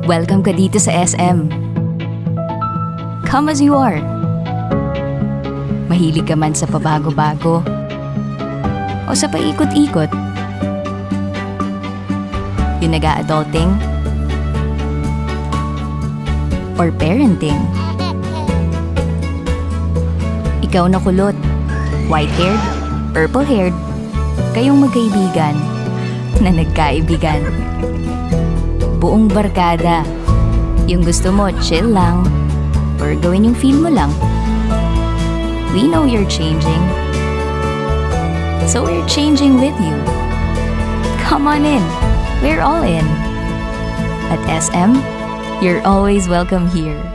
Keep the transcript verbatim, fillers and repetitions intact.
Welcome ka dito sa S M. Come as you are. Mahilig ka man sa pabago-bago o sa paikot-ikot. Yung nag-a-adulting or parenting. Ikaw na kulot, white-haired, purple-haired, kayong magkaibigan na nagkaibigan. Buong barkada, yung gusto mo chill lang or gawin yung feel mo lang. We know you're changing, so we're changing with you. Come on in, we're all in. At S M, you're always welcome here.